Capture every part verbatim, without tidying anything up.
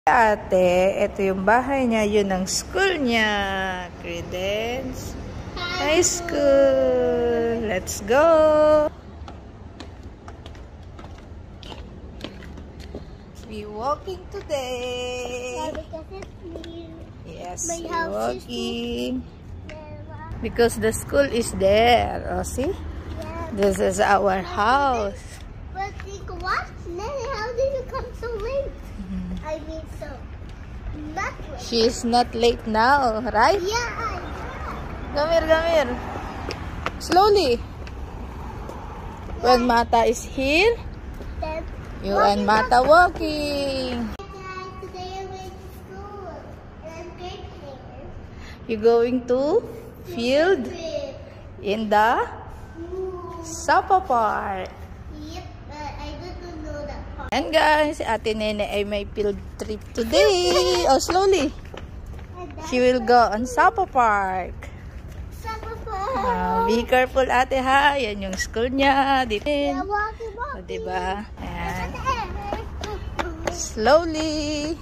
Ate, ito yung bahay niya, yun ang school niya. Credence High School. Let's go! We walking today. Yes, we walking. Because the school is there. Oh, see? This is our house. But what? Nanny, how did you come so late? I mean, so not late. She is not late now, right? Yeah, I Come here, come here. Slowly. When Mata is here, Then, you and Mata walking. Guys, today I'm going to school. And I'm great here. You going to field in the Sapa Park. Yep, but I didn't know that part. And guys, si Ate Nene ay may field trip today. Oh, slowly. She will go on Sapa Park. Uh, be careful, ate, ha. Yan yung school niya. Dito. Yeah, walking, walking. O, diba? Ayan. Slowly.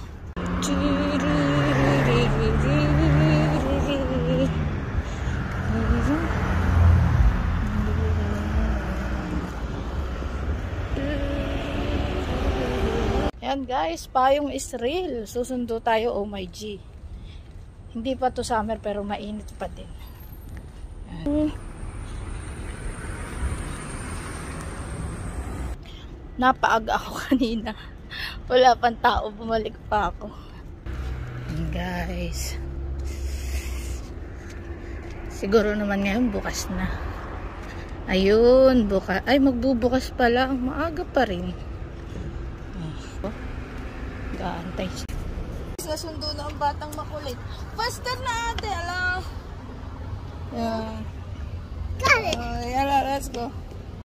Ayan guys, payong is real. Susundo tayo, oh my G. Hindi pa to summer pero mainit pa din. Napaaga ako kanina. Wala pang tao, bumalik pa ako. And guys, siguro naman ngayon bukas na. Ayun, bukas. Ay, magbubukas pa lang. Maaga pa rin. Oh, gaantay siya. Nasundo na ang batang makulit. Faster na, ate, alam. Yeah. Got it. Uh, yeah, let's go.